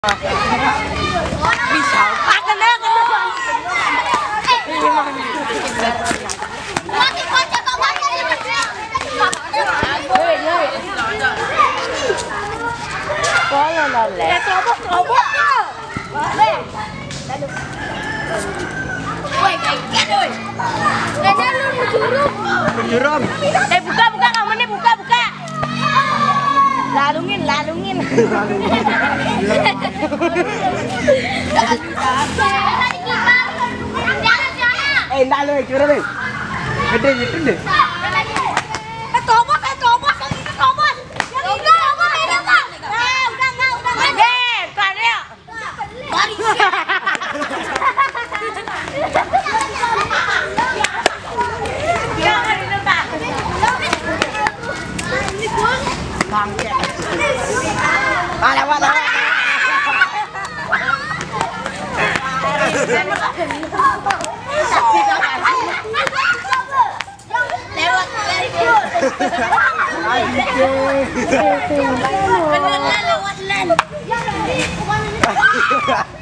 Bisa pakai kan Jurum. Buka kamu nih buka. Lalungin. Lalu jurum nih. Gede gitu deh. Tobos. Lewat.